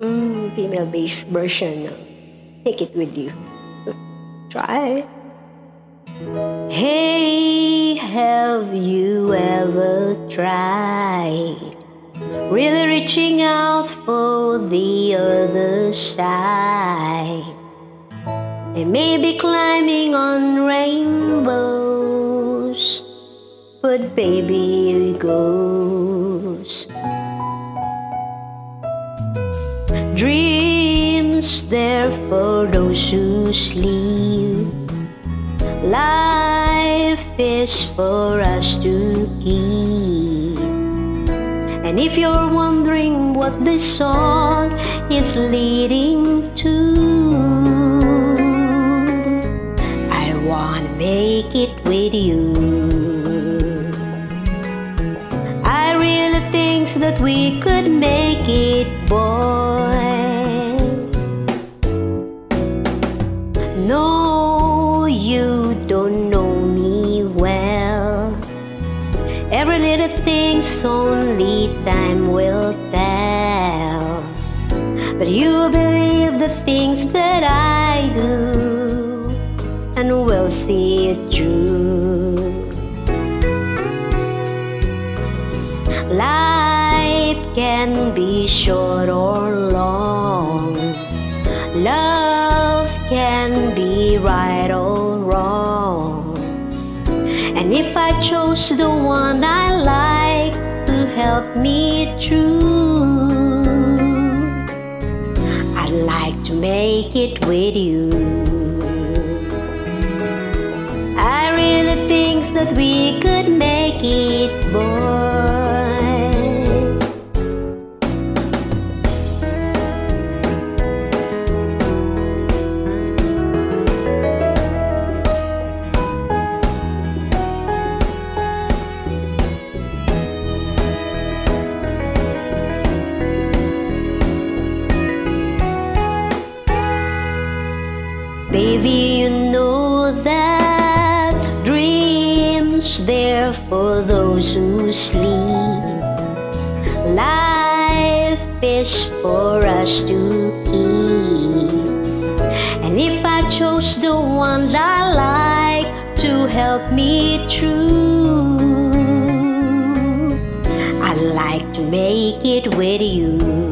Female version. Take it with you. Try. Hey, have you ever tried really reaching out for the other side? And maybe climbing on rainbows, but baby, it goes. Dreams there for those who sleep. Life is for us to keep. And if you're wondering what this song is leading to, I wanna make it with you. I really think that we could make it, boy. No, you don't know me well. Every little thing's only time will tell. But you believe the things that I do, and we'll see it through. Life can be short or long. Love can be right or wrong. And if I chose the one I like to help me through, I'd like to make it with you. I really think that we could make it, boy. Baby, you know that dreams there for those who sleep. Life is for us to keep. And if I chose the ones I like to help me through, I'd like to make it with you.